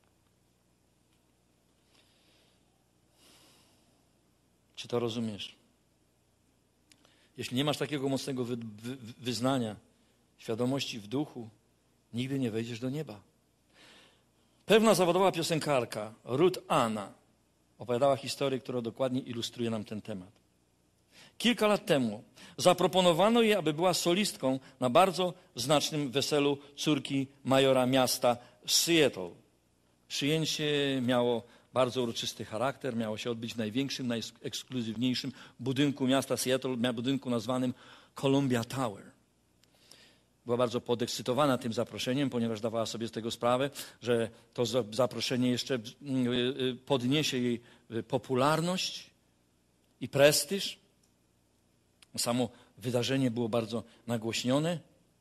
Czy to rozumiesz? Jeśli nie masz takiego mocnego wyznania, świadomości w duchu, nigdy nie wejdziesz do nieba. Pewna zawodowa piosenkarka, Ruth Anna, opowiadała historię, która dokładnie ilustruje nam ten temat. Kilka lat temu zaproponowano jej, aby była solistką na bardzo znacznym weselu córki majora miasta Seattle. Przyjęcie miało bardzo uroczysty charakter, miało się odbyć w największym, najekskluzywniejszym budynku miasta Seattle, budynku nazwanym Columbia Tower. Była bardzo podekscytowana tym zaproszeniem, ponieważ dawała sobie z tego sprawę, że to zaproszenie jeszcze podniesie jej popularność i prestiż. Samo wydarzenie było bardzo nagłośnione.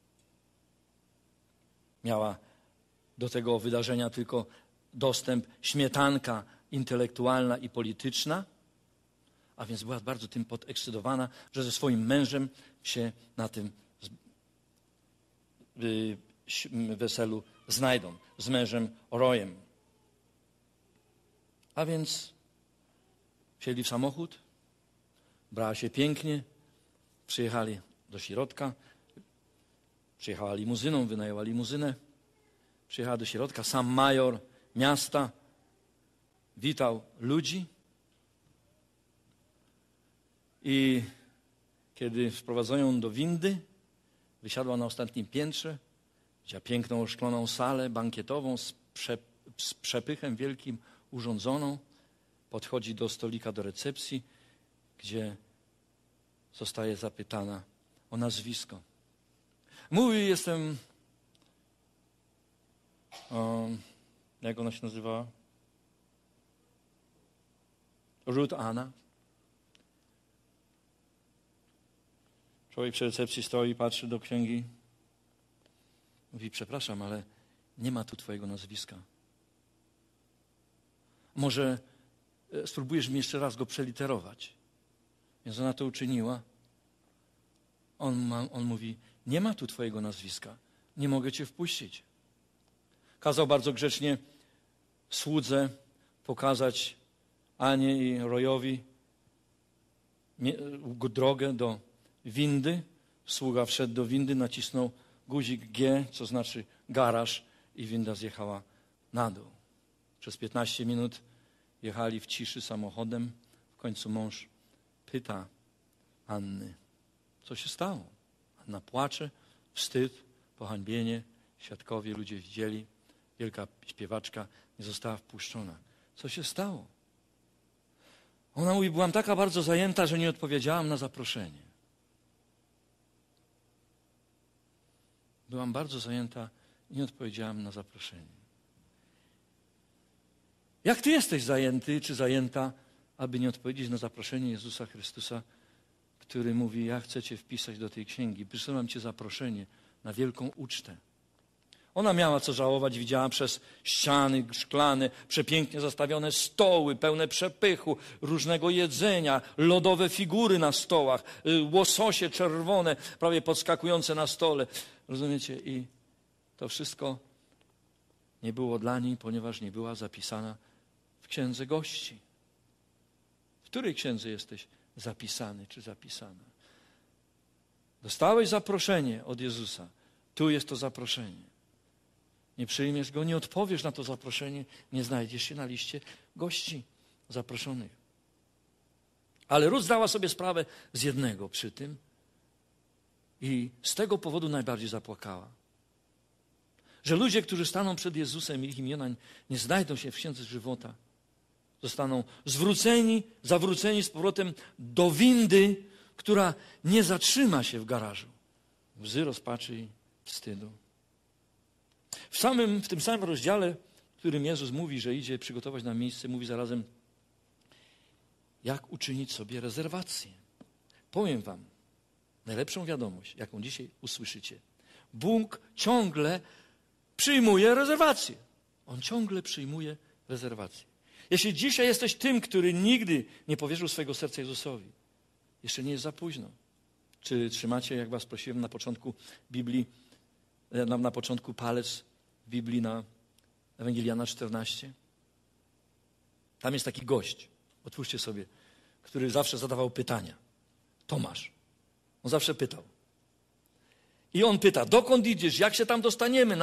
Miała do tego wydarzenia tylko dostęp śmietanka intelektualna i polityczna, a więc była bardzo tym podekscytowana, że ze swoim mężem się na tym weselu znajdą, z mężem Royem. A więc wsiedli w samochód, brała się pięknie, przyjechali do środka, przyjechała limuzyną, wynajęła limuzynę, przyjechała do środka, sam major miasta witał ludzi i kiedy wprowadzono ją do windy, wysiadła na ostatnim piętrze, widziała piękną oszkloną salę bankietową z przepychem wielkim urządzoną, podchodzi do stolika do recepcji, gdzie zostaje zapytana o nazwisko. Mówi, jestem... jak ona się nazywała? Ruth Anna. Człowiek przy recepcji stoi, patrzy do księgi. Mówi, przepraszam, ale nie ma tu twojego nazwiska. Może spróbujesz mi jeszcze raz go przeliterować. Więc ona to uczyniła. On mówi, nie ma tu twojego nazwiska. Nie mogę cię wpuścić. Kazał bardzo grzecznie słudze pokazać Anie i Rojowi drogę do windy. Sługa wszedł do windy, nacisnął guzik G, co znaczy garaż, i winda zjechała na dół. Przez 15 minut jechali w ciszy samochodem. W końcu mąż pyta Anny, co się stało? Anna płacze, wstyd, pohańbienie, świadkowie, ludzie widzieli. Wielka śpiewaczka nie została wpuszczona. Co się stało? Ona mówi, byłam taka bardzo zajęta, że nie odpowiedziałam na zaproszenie. Byłam bardzo zajęta i nie odpowiedziałam na zaproszenie. Jak ty jesteś zajęty czy zajęta, aby nie odpowiedzieć na zaproszenie Jezusa Chrystusa, który mówi, ja chcę cię wpisać do tej księgi. Przysyłam cię zaproszenie na wielką ucztę. Ona miała co żałować, widziała przez ściany szklane, przepięknie zastawione stoły, pełne przepychu, różnego jedzenia, lodowe figury na stołach, łososie czerwone, prawie podskakujące na stole. Rozumiecie? I to wszystko nie było dla niej, ponieważ nie była zapisana w księdze gości. W której księdze jesteś zapisany czy zapisana? Dostałeś zaproszenie od Jezusa. Tu jest to zaproszenie. Nie przyjmiesz go, nie odpowiesz na to zaproszenie, nie znajdziesz się na liście gości zaproszonych. Ale Rut zdała sobie sprawę z jednego przy tym i z tego powodu najbardziej zapłakała. Że ludzie, którzy staną przed Jezusem i ich imiona nie znajdą się w księdze żywota, zostaną zawróceni z powrotem do windy, która nie zatrzyma się w garażu. Łzy rozpaczy i wstydu. W tym samym rozdziale, w którym Jezus mówi, że idzie przygotować nam miejsce, mówi zarazem, jak uczynić sobie rezerwację. Powiem wam najlepszą wiadomość, jaką dzisiaj usłyszycie. Bóg ciągle przyjmuje rezerwację. On ciągle przyjmuje rezerwację. Jeśli dzisiaj jesteś tym, który nigdy nie powierzył swojego serca Jezusowi, jeszcze nie jest za późno. Czy trzymacie, jak was prosiłem na początku Biblii, na początku palec w Biblii na Ewangelii Jana 14? Tam jest taki gość, otwórzcie sobie, który zawsze zadawał pytania. Tomasz. On zawsze pytał. I on pyta, dokąd idziesz, jak się tam dostaniemy?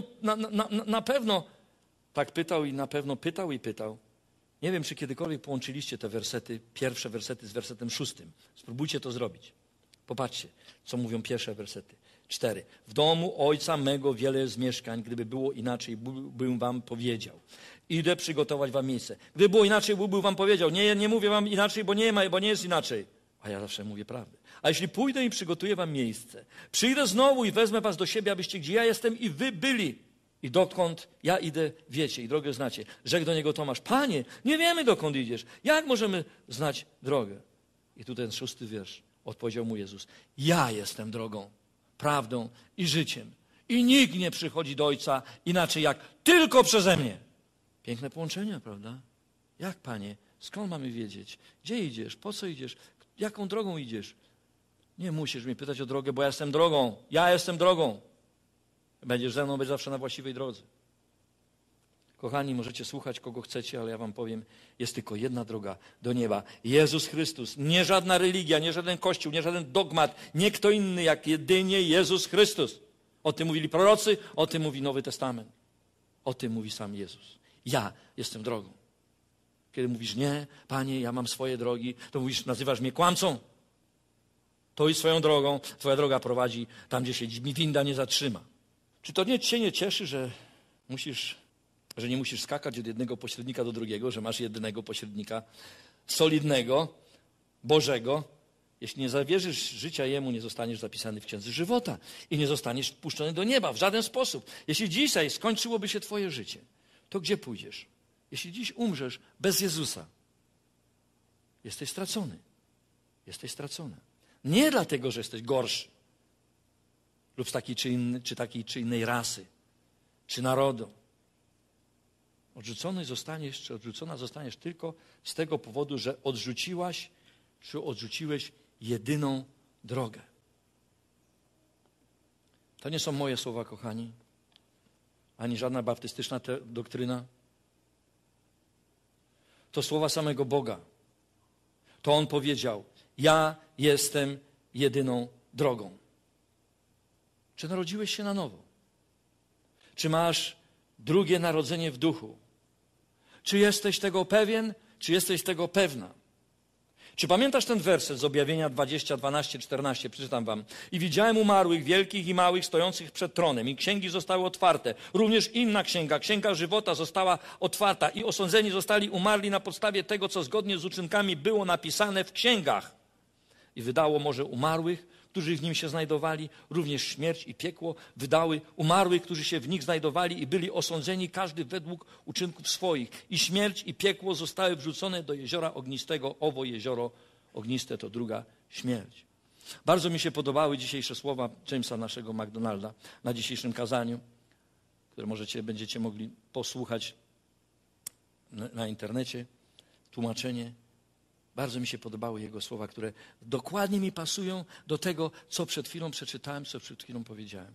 Na pewno. Tak pytał i na pewno pytał i pytał. Nie wiem, czy kiedykolwiek połączyliście te wersety, pierwsze wersety z wersetem 6. Spróbujcie to zrobić. Popatrzcie, co mówią pierwsze wersety. 4. W domu Ojca mego wiele jest mieszkań. Gdyby było inaczej, bym wam powiedział. Idę przygotować wam miejsce. Gdyby było inaczej, bym wam powiedział. Nie mówię wam inaczej, bo nie jest inaczej. A ja zawsze mówię prawdę. A jeśli pójdę i przygotuję wam miejsce, przyjdę znowu i wezmę was do siebie, abyście gdzie ja jestem i wy byli. I dokąd ja idę, wiecie i drogę znacie. Rzekł do niego Tomasz, Panie, nie wiemy dokąd idziesz. Jak możemy znać drogę? I tu ten 6. wiersz. Odpowiedział mu Jezus, ja jestem drogą, prawdą i życiem. I nikt nie przychodzi do Ojca inaczej jak tylko przeze mnie. Piękne połączenia, prawda? Jak, Panie? Skąd mamy wiedzieć? Gdzie idziesz? Po co idziesz? Jaką drogą idziesz? Nie musisz mnie pytać o drogę, bo ja jestem drogą. Ja jestem drogą. Będziesz ze mną być zawsze na właściwej drodze. Kochani, możecie słuchać kogo chcecie, ale ja wam powiem, jest tylko jedna droga do nieba. Jezus Chrystus. Nie żadna religia, nie żaden kościół, nie żaden dogmat, nie kto inny, jak jedynie Jezus Chrystus. O tym mówili prorocy, o tym mówi Nowy Testament. O tym mówi sam Jezus. Ja jestem drogą. Kiedy mówisz, nie, Panie, ja mam swoje drogi, to mówisz, nazywasz mnie kłamcą. To i swoją drogą, twoja droga prowadzi tam, gdzie się mi winda nie zatrzyma. Czy to cię nie cieszy, że nie musisz skakać od jednego pośrednika do drugiego, że masz jedynego pośrednika solidnego, Bożego? Jeśli nie zawierzysz życia Jemu, nie zostaniesz zapisany w Księdze Żywota i nie zostaniesz wpuszczony do nieba w żaden sposób. Jeśli dzisiaj skończyłoby się twoje życie, to gdzie pójdziesz? Jeśli dziś umrzesz bez Jezusa, jesteś stracony. Jesteś stracony. Nie dlatego, że jesteś gorszy lub z takiej czy innej rasy, czy narodu. Odrzucona zostaniesz tylko z tego powodu, że odrzuciłaś, czy odrzuciłeś jedyną drogę. To nie są moje słowa, kochani, ani żadna baptystyczna doktryna. To słowa samego Boga. To On powiedział, ja jestem jedyną drogą. Czy narodziłeś się na nowo? Czy masz drugie narodzenie w duchu? Czy jesteś tego pewien? Czy jesteś tego pewna? Czy pamiętasz ten werset z Objawienia 20, 12, 14? Przeczytam wam. I widziałem umarłych, wielkich i małych, stojących przed tronem. I księgi zostały otwarte. Również inna księga, księga żywota została otwarta. I osądzeni zostali umarli na podstawie tego, co zgodnie z uczynkami było napisane w księgach. I wydało morze umarłych, którzy w nim się znajdowali, również śmierć i piekło wydały umarłych, którzy się w nich znajdowali i byli osądzeni, każdy według uczynków swoich. I śmierć i piekło zostały wrzucone do jeziora ognistego. Owo jezioro ogniste to druga śmierć. Bardzo mi się podobały dzisiejsze słowa Jamesa, naszego McDonalda, na dzisiejszym kazaniu, które będziecie mogli posłuchać na internecie, tłumaczenie. Bardzo mi się podobały jego słowa, które dokładnie mi pasują do tego, co przed chwilą przeczytałem, co przed chwilą powiedziałem.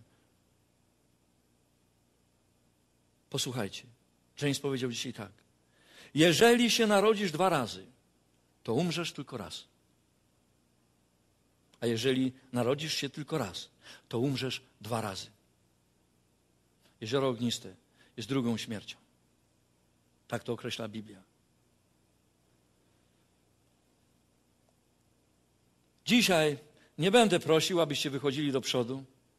Posłuchajcie. James powiedział dzisiaj tak. Jeżeli się narodzisz 2 razy, to umrzesz tylko raz. A jeżeli narodzisz się tylko raz, to umrzesz 2 razy. Jezioro ogniste jest drugą śmiercią. Tak to określa Biblia. Dzisiaj nie będę prosił, abyście wychodzili do przodu,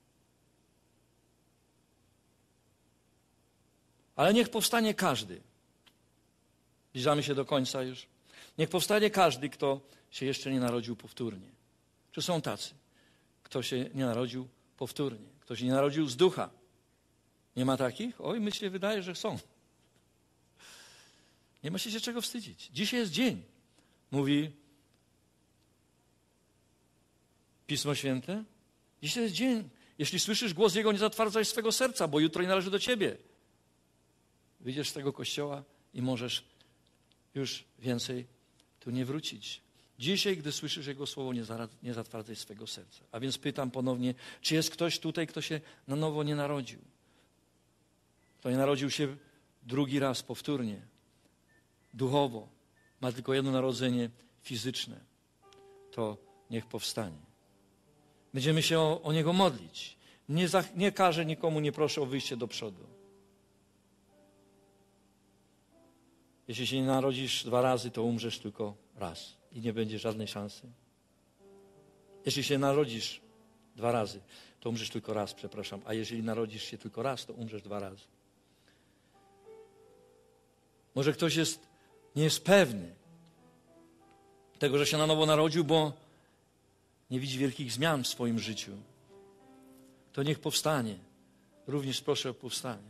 ale niech powstanie każdy. Zbliżamy się do końca już. Niech powstanie każdy, kto się jeszcze nie narodził powtórnie. Czy są tacy? Kto się nie narodził powtórnie? Kto się nie narodził z ducha? Nie ma takich? Oj, mi się wydaje, że są. Nie ma się czego wstydzić. Dzisiaj jest dzień. Mówi Pismo Święte. Dzisiaj jest dzień. Jeśli słyszysz głos Jego, nie zatwardzaj swego serca, bo jutro nie należy do ciebie. Wyjdziesz z tego kościoła i możesz już więcej tu nie wrócić. Dzisiaj, gdy słyszysz Jego słowo, nie zatwardzaj swego serca. A więc pytam ponownie, czy jest ktoś tutaj, kto się na nowo nie narodził? Kto nie narodził się drugi raz, powtórnie, duchowo, ma tylko jedno narodzenie fizyczne, to niech powstanie. Będziemy się o niego modlić. Nie każę nikomu, nie proszę o wyjście do przodu. Jeśli się nie narodzisz 2 razy, to umrzesz tylko raz i nie będzie żadnej szansy. Jeśli się narodzisz 2 razy, to umrzesz tylko raz, przepraszam. A jeżeli narodzisz się tylko raz, to umrzesz 2 razy. Może ktoś nie jest pewny tego, że się na nowo narodził, bo nie widzi wielkich zmian w swoim życiu. To niech powstanie. Również proszę o powstanie.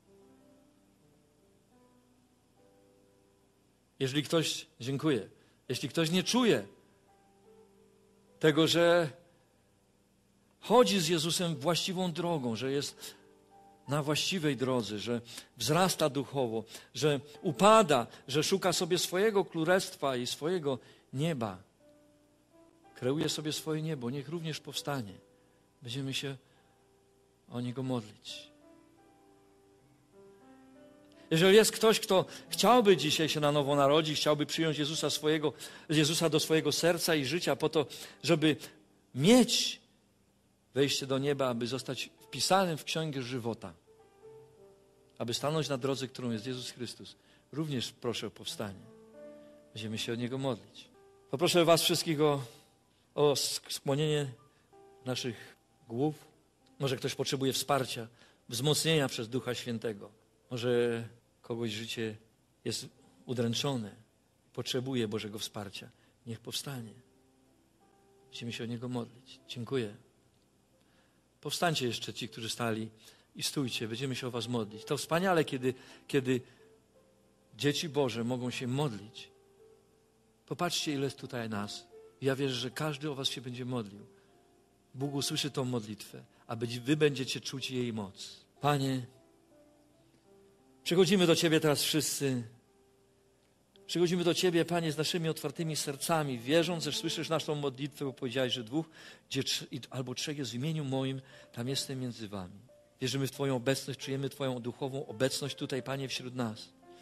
Jeżeli ktoś, dziękuję, jeśli ktoś nie czuje tego, że chodzi z Jezusem właściwą drogą, że jest na właściwej drodze, że wzrasta duchowo, że upada, że szuka sobie swojego królestwa i swojego nieba, kreuje sobie swoje niebo, niech również powstanie. Będziemy się o niego modlić. Jeżeli jest ktoś, kto chciałby dzisiaj się na nowo narodzić, chciałby przyjąć Jezusa do swojego serca i życia po to, żeby mieć wejście do nieba, aby zostać wpisanym w Księgę Żywota, aby stanąć na drodze, którą jest Jezus Chrystus, również proszę o powstanie. Będziemy się o niego modlić. Poproszę was wszystkich o skłonienie naszych głów. Może ktoś potrzebuje wsparcia, wzmocnienia przez Ducha Świętego. Może kogoś życie jest udręczone, potrzebuje Bożego wsparcia. Niech powstanie. Będziemy się o niego modlić. Dziękuję. Powstańcie jeszcze ci, którzy stali i stójcie. Będziemy się o was modlić. To wspaniale, kiedy dzieci Boże mogą się modlić. Popatrzcie, ile jest tutaj nas. Ja wierzę, że każdy o was się będzie modlił. Bóg usłyszy tą modlitwę, a wy będziecie czuć jej moc. Panie, przychodzimy do Ciebie teraz wszyscy. Przychodzimy do Ciebie, Panie, z naszymi otwartymi sercami, wierząc, że słyszysz naszą modlitwę, bo powiedziałeś, że 2 albo 3 jest w imieniu moim, tam jestem między wami. Wierzymy w Twoją obecność, czujemy Twoją duchową obecność tutaj, Panie, wśród nas.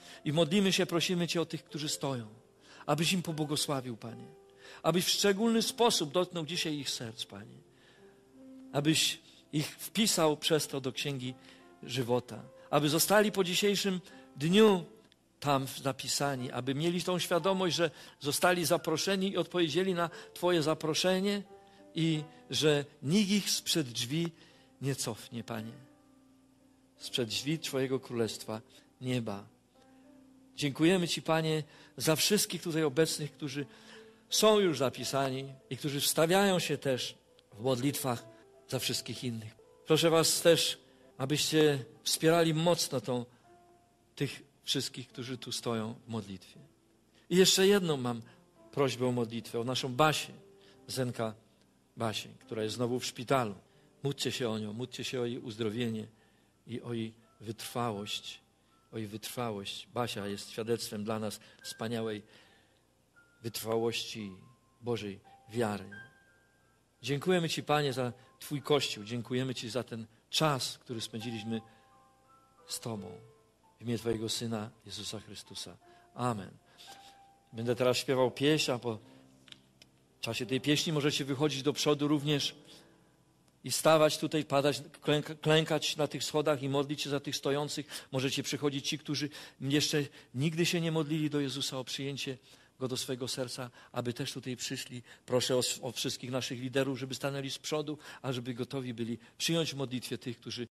I modlimy się, prosimy Cię o tych, którzy stoją, abyś im pobłogosławił, Panie. Abyś w szczególny sposób dotknął dzisiaj ich serc, Panie. Abyś ich wpisał przez to do Księgi Żywota. Aby zostali po dzisiejszym dniu tam zapisani, aby mieli tą świadomość, że zostali zaproszeni i odpowiedzieli na Twoje zaproszenie i że nikt ich sprzed drzwi nie cofnie, Panie. Sprzed drzwi Twojego Królestwa Nieba. Dziękujemy Ci, Panie, za wszystkich tutaj obecnych, którzy są już zapisani i którzy wstawiają się też w modlitwach za wszystkich innych. Proszę Was też, abyście wspierali mocno tych wszystkich, którzy tu stoją w modlitwie. I jeszcze jedną mam prośbę o modlitwę, o naszą Basię, Zenka Basię, która jest znowu w szpitalu. Módlcie się o nią, módlcie się o jej uzdrowienie i o jej wytrwałość. O jej wytrwałość. Basia jest świadectwem dla nas wspaniałej wytrwałości Bożej wiary. Dziękujemy Ci, Panie, za Twój Kościół. Dziękujemy Ci za ten czas, który spędziliśmy z Tobą. W imię Twojego Syna, Jezusa Chrystusa. Amen. Będę teraz śpiewał pieśń, a po czasie tej pieśni możecie wychodzić do przodu również i stawać tutaj, padać, klękać na tych schodach i modlić się za tych stojących. Możecie przychodzić ci, którzy jeszcze nigdy się nie modlili do Jezusa o przyjęcie Go do swojego serca, aby też tutaj przyszli. Proszę o wszystkich naszych liderów, żeby stanęli z przodu, a żeby gotowi byli przyjąć w modlitwie tych, którzy